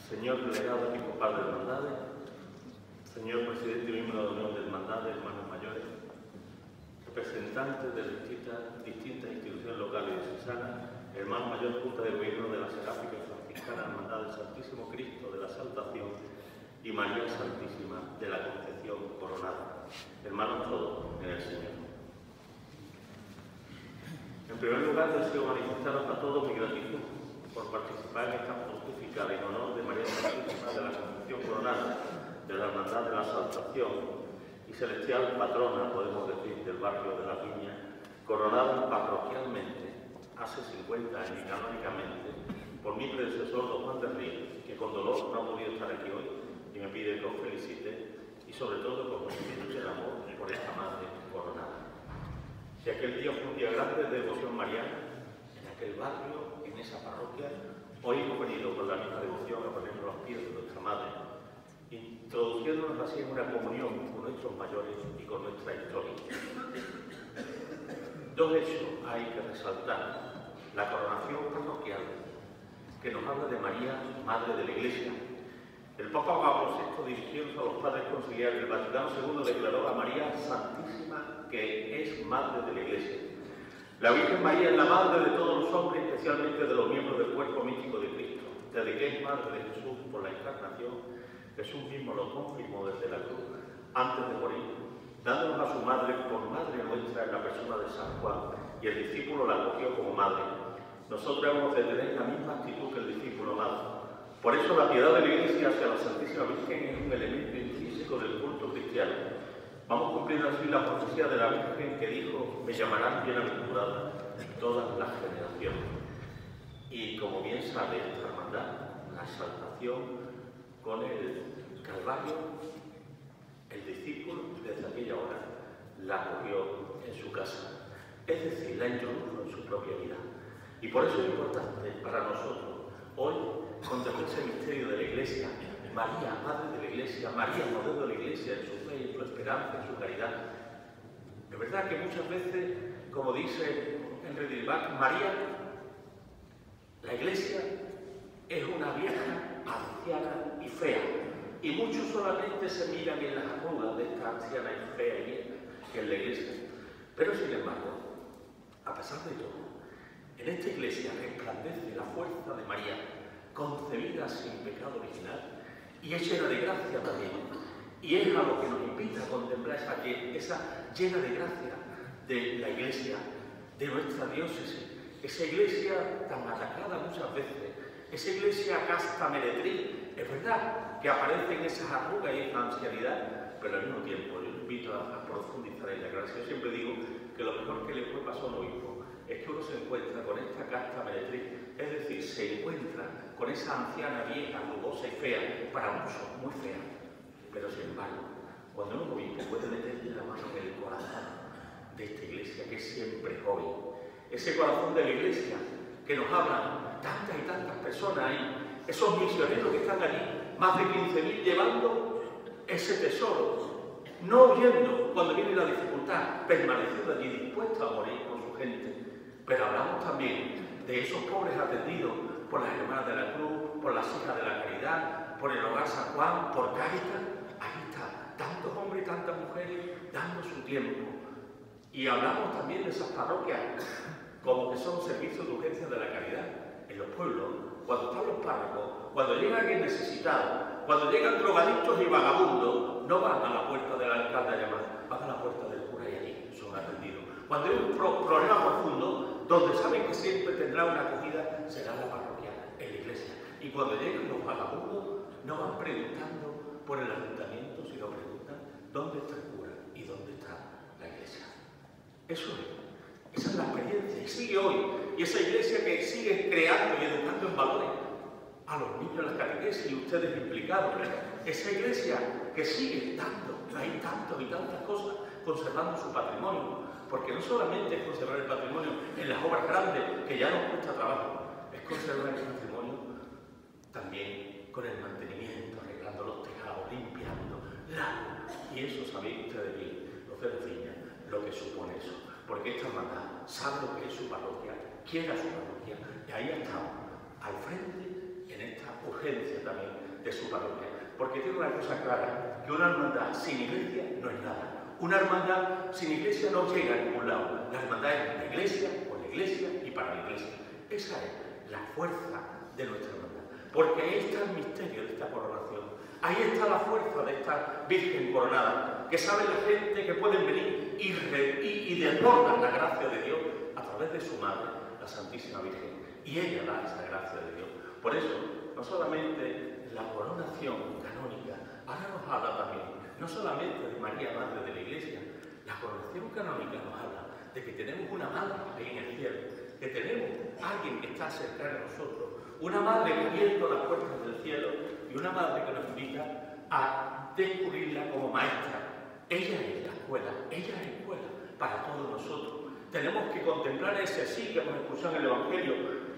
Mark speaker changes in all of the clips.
Speaker 1: señor delegado episcopal de Hermandades, señor presidente y miembro de la Unión de Hermandades, hermanos mayores, representantes de distintas instituciones locales y diocesanas, hermano mayor Junta de Gobierno de la Seráfica y Franciscana Hermandad del Santísimo Cristo de la Salvación y María Santísima de la Concepción Coronada, hermanos todos en el Señor. En primer lugar, deseo manifestaros a todos mi gratitud por participar en esta pontifical en honor de María Santísima de la Concepción Coronada, de la Hermandad de la Salvación y celestial patrona, podemos decir, del barrio de la Viña, coronada parroquialmente hace 50 años canónicamente por mi predecesor, don Juan de Ríos, que con dolor no ha podido estar aquí hoy y me pide que os felicite y sobre todo con mucho amor por esta madre coronada. Si aquel día fue un día grande de devoción mariana, en aquel barrio, en esa parroquia, hoy hemos venido con la misma devoción a ponernos los pies de nuestra madre, introduciéndonos así en una comunión con nuestros mayores y con nuestra historia. Dos hechos hay que resaltar. La coronación parroquial, que nos habla de María, Madre de la Iglesia. El Papa Pablo VI, dirigiéndose a los padres conciliares del Vaticano II, declaró a María Santísima que es Madre de la Iglesia. La Virgen María es la Madre de todos los hombres, especialmente de los miembros del cuerpo místico de Cristo. Desde que es Madre de Jesús por la encarnación, Jesús mismo lo confirmó desde la cruz, antes de morir, dándonos a su Madre por Madre nuestra en la persona de San Juan, y el discípulo la acogió como Madre. Nosotros hemos de tener la misma actitud que el discípulo amado. Por eso la piedad de la Iglesia hacia la Santísima Virgen es un elemento intrínseco del culto cristiano. Vamos cumpliendo así la profecía de la Virgen que dijo: me llamarán bienaventurada todas las generaciones. Y como bien sabe esta hermandad, la exaltación con el Calvario, el discípulo desde aquella hora la acogió en su casa, es decir, la introdujo en su propia vida. Y por eso es importante para nosotros hoy contemplar ese misterio de la Iglesia, María, Madre de la Iglesia, María, modelo de la Iglesia, en su fe, en su esperanza, en su caridad. Es verdad que muchas veces, como dice Henry Dilbach, María, la Iglesia es una vieja, anciana y fea, y muchos solamente se miran en las arrugas de esta anciana y fea y vieja, que es la Iglesia. Pero sin embargo, a pesar de todo, en esta Iglesia resplandece la fuerza de María, concebida sin pecado original, y es llena de gracia también. Y es a lo que nos invita a contemplar esa llena de gracia de la Iglesia, de nuestra diócesis, esa Iglesia tan atacada muchas veces, esa Iglesia casta meretriz, es verdad que aparece en esas arrugas y esa ancianidad, pero al mismo tiempo yo les invito a profundizar en la gracia. Yo siempre digo que lo mejor que le puede pasar a un obispo es que uno se encuentra con esta casta meretriz, es decir, se encuentra con esa anciana vieja, rugosa y fea, para muchos muy fea. Pero sin embargo, cuando un obispo puede meterle la mano en el corazón de esta Iglesia, que es siempre joven, ese corazón de la Iglesia que nos hablan tantas y tantas personas ahí, esos misioneros que están allí, más de 15.000 llevando ese tesoro, no huyendo cuando viene la dificultad, permaneciendo allí dispuestos a morir con su gente. Pero hablamos también de esos pobres atendidos por las Hermanas de la Cruz, por las Hijas de la Caridad, por el Hogar San Juan, por Cáritas. Ahí está, tantos hombres y tantas mujeres dando su tiempo. Y hablamos también de esas parroquias, como que son servicios de urgencia de la caridad en los pueblos, cuando están los párrocos, cuando llega alguien necesitado, cuando llegan drogadictos y vagabundos, no van a la puerta del alcalde a llamar, van a la puerta del cura y allí son atendidos. Cuando hay un problema profundo, donde saben que siempre tendrá una acogida, será la parroquia, en la iglesia. Y cuando llegan los vagabundos, no van preguntando por el ayuntamiento, sino preguntan dónde está el cura y dónde está la iglesia. Eso es, esa es la experiencia, y sigue hoy. Y esa iglesia que sigue creando y educando en valores a los niños, las catequesis y ustedes implicados. Esa iglesia que sigue dando, hay tantas y tantas cosas, conservando su patrimonio. Porque no solamente es conservar el patrimonio en las obras grandes, que ya nos cuesta trabajo, es conservar el patrimonio también con el mantenimiento, arreglando los tejados, limpiando, y eso sabéis ustedes bien, los de la Viña, lo que supone eso. Porque esta hermandad sabe lo que es su parroquia, quiere a su parroquia, y ahí ha estado, al frente, en esta urgencia también de su parroquia. Porque tiene una cosa clara, que una hermandad sin iglesia no es nada. Una hermandad sin iglesia no llega a ningún lado. La hermandad es la iglesia, con la iglesia y para la iglesia. Esa es la fuerza de nuestra hermandad. Porque ahí está el misterio de esta coronación. Ahí está la fuerza de esta Virgen coronada, que sabe la gente que pueden venir y desbordan la gracia de Dios a través de su madre, la Santísima Virgen. Y ella da esa gracia de Dios. Por eso, no solamente la coronación canónica, ahora nos habla también, no solamente de María, Madre de la Iglesia, la coronación canónica nos habla de que tenemos una madre ahí en el cielo, que tenemos alguien que está cerca de nosotros, una madre que ha abierto las puertas del cielo y una madre que nos invita a descubrirla como maestra. Ella es la escuela, ella es la escuela para todos nosotros. Tenemos que contemplar ese sí que hemos escuchado en el Evangelio,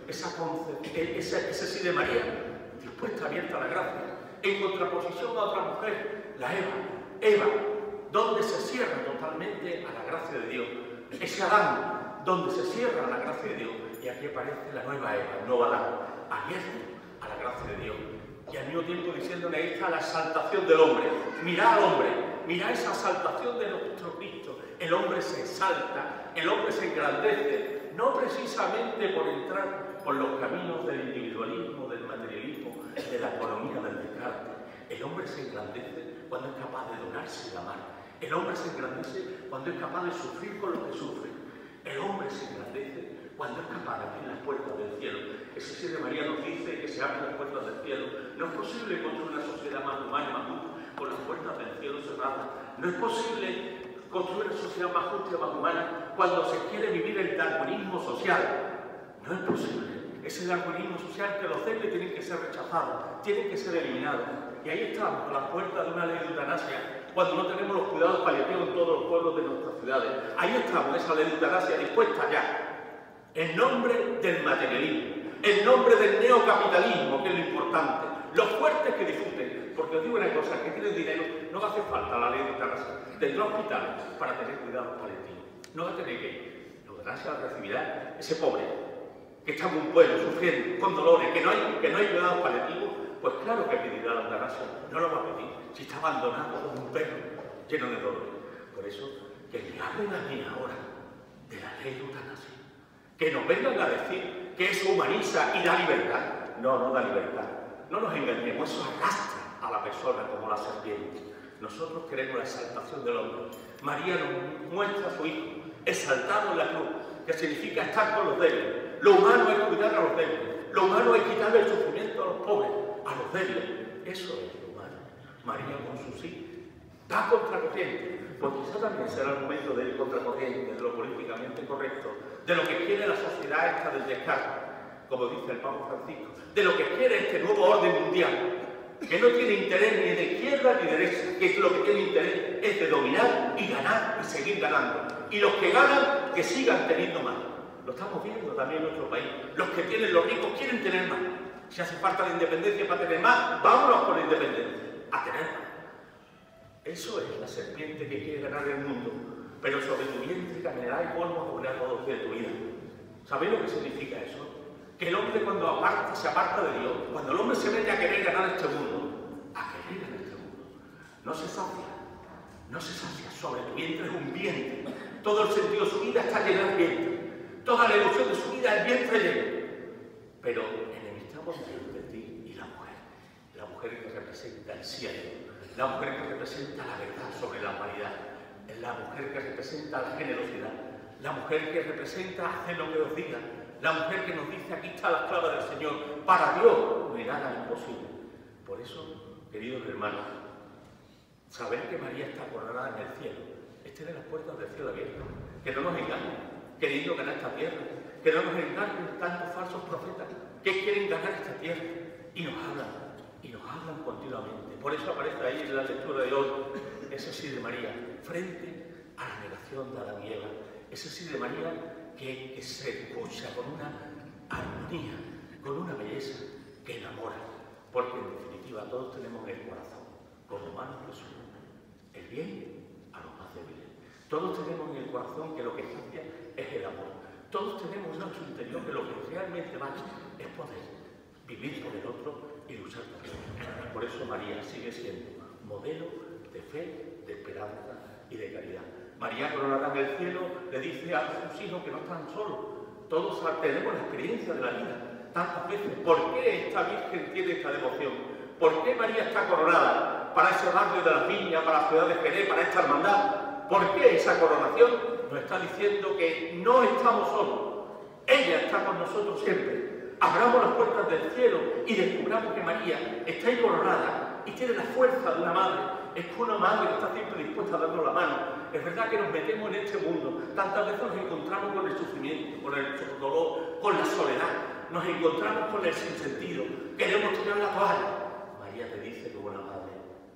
Speaker 1: ese sí de María, dispuesta, abierta a la gracia, en contraposición a otra mujer, la Eva, donde se cierra totalmente a la gracia de Dios. Ese Adán, donde se cierra a la gracia de Dios. Y aquí aparece la nueva Eva, el nuevo Adán, abierto a la gracia de Dios. Y al mismo tiempo diciéndole, ahí está la exaltación del hombre. Mirad al hombre, mirad esa exaltación de nuestro Cristo. El hombre se exalta, el hombre se engrandece, no precisamente por entrar por los caminos del individualismo, del materialismo, de la economía del descarte. El hombre se engrandece cuando es capaz de donarse y amar. El hombre se engrandece cuando es capaz de sufrir con lo que sufre. El hombre se engrandece cuando es capaz de abrir las puertas del cielo. Ese sí de María nos dice que se abren las puertas del cielo. No es posible construir una sociedad más humana y más justa con las puertas del cielo cerradas. No es posible construir una sociedad más justa y más humana cuando se quiere vivir el darwinismo social. No es posible. Ese darwinismo social que los débiles tienen que ser rechazados, tienen que ser eliminados. Y ahí estamos, a las puertas de una ley de eutanasia, cuando no tenemos los cuidados paliativos en todos los pueblos de nuestras ciudades. Ahí estamos, esa ley de eutanasia dispuesta ya, en nombre del materialismo, en nombre del neocapitalismo, que es lo importante, los fuertes que disfruten. Porque os digo una cosa, el que tiene dinero no va a hacer falta la ley de eutanasia, tendrá hospitales para tener cuidados paliativos. No va a tener que ir. La eutanasia la recibirá ese pobre, que está en un pueblo sufriendo, con dolores, que no hay cuidados paliativos. Pues claro que pedirá la eutanasia, no lo va a pedir, si está abandonado como un perro, lleno de dolores. Por eso, que me hablen a mí ahora de la ley de eutanasia, que nos vengan a decir que eso humaniza y da libertad. No, no da libertad. No nos engañemos, eso arrastra a la persona como la serpiente. Nosotros queremos la exaltación del hombre. María nos muestra a su Hijo, exaltado en la cruz, que significa estar con los débiles. Lo humano es cuidar a los débiles, lo humano es quitarle el sufrimiento a los pobres, a los débiles. Eso es lo humano. María con su sí da contracorriente, porque quizá también será el momento de ir contracorriente, de lo políticamente correcto, de lo que quiere la sociedad esta del descarte, como dice el Papa Francisco, de lo que quiere este nuevo orden mundial, que no tiene interés ni de izquierda ni de derecha, que lo que tiene interés es de dominar y ganar y seguir ganando. Y los que ganan, que sigan teniendo más. Lo estamos viendo también en nuestro país. Los que tienen, los ricos, quieren tener más. Si hace falta la independencia para tener más, vámonos por la independencia, a tener más. Eso es la serpiente que quiere ganar el mundo, pero sobre tu vientre caminará y polvo cubrirá todo de tu vida. ¿Sabéis lo que significa eso? Que el hombre cuando se aparta de Dios, cuando el hombre se mete a querer ganar este mundo, no se sacia, sobre tu vientre es un vientre. Todo el sentido de su vida está lleno del vientre. Toda la ilusión de su vida es el vientre lleno. Pero enemistamos entre ti y la mujer que representa el cielo, la mujer que representa la verdad sobre la humanidad, la mujer que representa la generosidad, la mujer que representa hacer lo que os diga, la mujer que nos dice aquí está la esclava del Señor, para Dios no hay nada imposible. Por eso, queridos hermanos, saber que María está coronada en el cielo es tener las puertas del cielo abiertas, que no nos engañen queriendo ganar esta tierra, que no nos engañen tantos falsos profetas que quieren ganar esta tierra y nos hablan continuamente. Por eso aparece ahí en la lectura de hoy ese sí de María frente a la negación de Adán y Eva, ese sí de María que se escucha con una armonía, con una belleza que enamora, porque en definitiva todos tenemos en el corazón, como hermanos Jesús, el bien a los más débiles. Todos tenemos en el corazón que lo que cambia es el amor. Todos tenemos en nuestro interior que lo que realmente vale es poder vivir por el otro y luchar por el otro. Por eso María sigue siendo modelo de fe, de esperanza y de caridad. María coronada en el cielo le dice a sus hijos que no están solos. Todos tenemos la experiencia de la vida tantas veces. ¿Por qué esta Virgen tiene esta devoción? ¿Por qué María está coronada para ese barrio de las Viñas, para la ciudad de Jerez, para esta hermandad? ¿Por qué esa coronación nos está diciendo que no estamos solos? Ella está con nosotros siempre. Abramos las puertas del cielo y descubramos que María está ahí coronada y tiene la fuerza de una madre. Es que una madre que está siempre dispuesta a darnos la mano. Es verdad que nos metemos en este mundo. Tantas veces nos encontramos con el sufrimiento, con el dolor, con la soledad. Nos encontramos con el sinsentido. Queremos tirar la toalla. María te dice como una madre: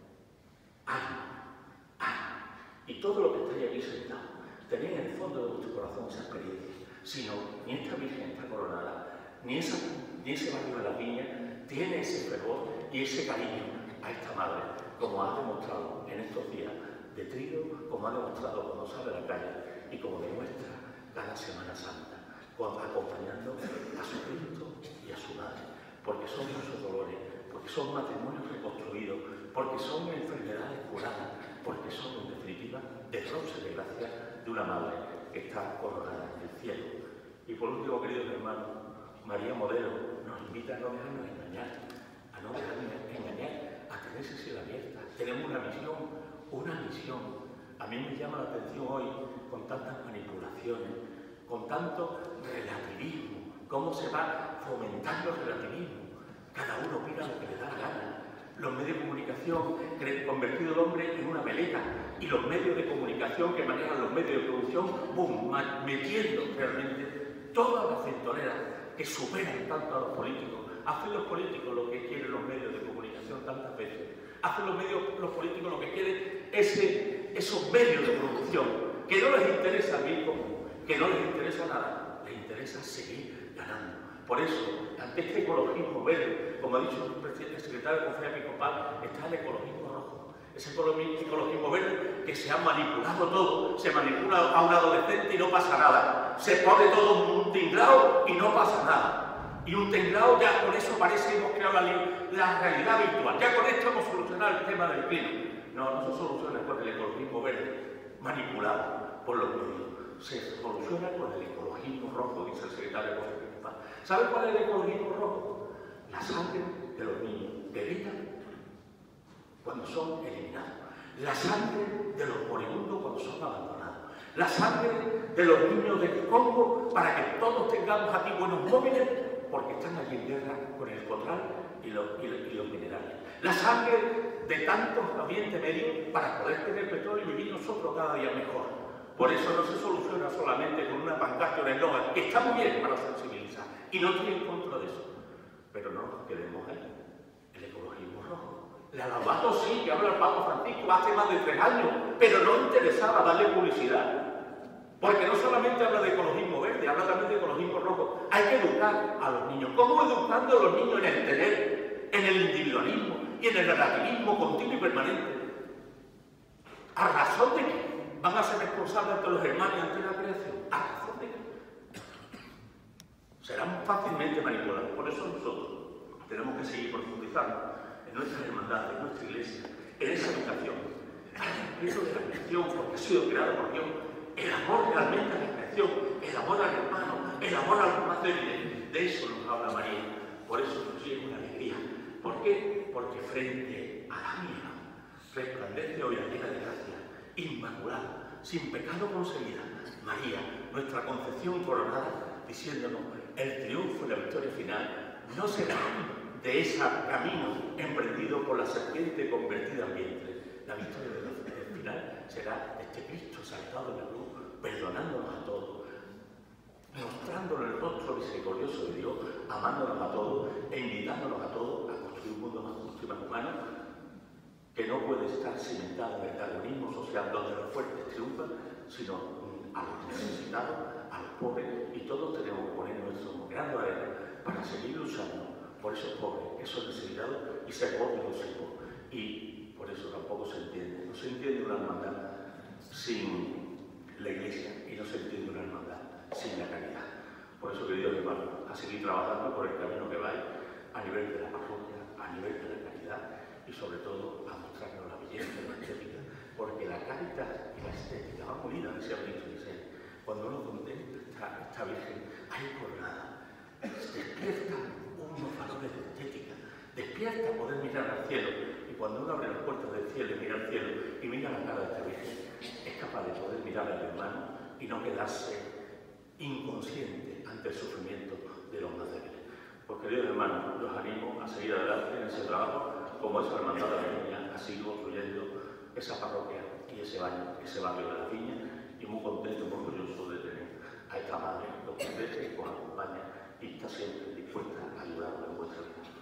Speaker 1: ánimo, ánimo. Y todo lo que estáis aquí sentado, tenéis en el fondo de vuestro corazón esa experiencia. Si no, ni esta Virgen está coronada, ni ese barrio de la Viña tiene ese fervor y ese cariño a esta madre, como ha demostrado en estos días de trigo, como ha demostrado cuando sale a la calle y como demuestra cada Semana Santa, acompañando a su Cristo y a su madre, porque son muchos dolores, porque son matrimonios reconstruidos, porque son enfermedades curadas, porque son, en definitiva, derroches de gracia de una madre que está coronada en el cielo. Y por último, queridos hermanos, María Modelo nos invita a no dejarnos engañar, a no dejarnos engañar, a tener ese cielo abierta. Tenemos una misión. A mí me llama la atención hoy, con tantas manipulaciones, con tanto relativismo, cómo se va fomentando el relativismo. Cada uno opina lo que le da la gana. Los medios de comunicación han convertido al hombre en una veleta y los medios de comunicación que manejan los medios de producción, ¡bum!, metiendo realmente todas las centoneras que superan tanto a los políticos. Hacen los políticos lo que quieren los medios de comunicación tantas veces. Hacen los políticos lo que quieren esos medios de producción, que no les interesa el bien común, que no les interesa nada, les interesa seguir ganando. Por eso, ante este ecologismo verde, como ha dicho el secretario de Conferencia Episcopal, está el ecologismo rojo. Ese ecologismo verde que se ha manipulado todo, se manipula a un adolescente y no pasa nada. Se pone todo un tinglado y no pasa nada. Y un tinglado, ya con eso parece que hemos creado la realidad virtual. Ya con esto hemos solucionado el tema del clima. No se soluciona con el ecologismo verde manipulado por los medios. Se soluciona con el ecologismo rojo, dice el secretario de Conferencia Episcopal. ¿Sabe cuál es el ecologismo rojo? La sangre de los niños bebida cuando son eliminados. La sangre de los moribundos cuando son abandonados. La sangre de los niños del Congo para que todos tengamos aquí buenos móviles porque están allí en guerra con el cotral y los minerales. La sangre de tantos ambientes medios para poder tener petróleo y vivir nosotros cada día mejor. Por eso no se soluciona solamente con una pancarta o un eslogan, que está muy bien para sensibilizar, y no estoy en contra de eso. Pero no nos quedemos ahí. El ecologismo rojo. La Laudato sí, que habla el Papa Francisco hace más de 3 años, pero no interesaba darle publicidad. Porque no solamente habla de ecologismo verde, habla también de ecologismo rojo. Hay que educar a los niños. ¿Cómo educando a los niños en el tener, en el individualismo y en el relativismo continuo y permanente? ¿A razón de qué van a ser responsables ante los hermanos y ante la creación? ¿A razón de qué? Serán fácilmente manipulados. Por eso nosotros tenemos que seguir profundizando en nuestras hermandades, en nuestra iglesia, en esa educación, al respeto de la creación, porque ha sido creada por Dios, el amor realmente a la creación, el amor al hermano, el amor a los más débiles. De eso nos habla María. Por eso nos llega una alegría. ¿Por qué? Porque frente a la mía resplandece hoy la llena de gracia, inmaculada, sin pecado concebida, María, nuestra concepción coronada, diciéndonos: el triunfo y la victoria final no será de ese camino emprendido por la serpiente convertida en vientre. La victoria del final será de este Cristo saltado en la cruz, perdonándonos a todos, mostrándonos el rostro misericordioso de Dios, amándonos a todos e invitándonos a todos a construir un mundo más justo y más humano, que no puede estar cimentado en el darwinismo social donde los fuertes triunfan, sino a los necesitados, a los pobres, y todos tenemos que poner nuestro grano de arena para seguir luchando por esos pobres, esos necesitados, y ser pobres los hijos. Y por eso tampoco se entiende. No se entiende una hermandad sin la Iglesia y no se entiende una hermandad sin la caridad. Por eso, queridos hermanos, a seguir trabajando por el camino que vais, a nivel de la parroquia, a nivel de la caridad y sobre todo a mostrarnos la belleza de la estética, porque la caridad y la estética van unidas, decía Benito XVI. Cuando uno contempla esta Virgen ahí coronada, despierta unos valores de estética, despierta poder mirar al cielo, y cuando uno abre las puertas del cielo y mira al cielo y mira la cara de esta Virgen, es capaz de poder mirar al hermano y no quedarse inconsciente ante el sufrimiento de los más débiles. Pues queridos hermanos, los animo a seguir adelante en ese trabajo, como esa hermandad de la Viña ha sido construyendo esa parroquia y ese barrio de la Viña, y muy contento y muy orgulloso de tener a esta madre, los que os acompaña y está siempre dispuesta a ayudarnos en vuestra vida.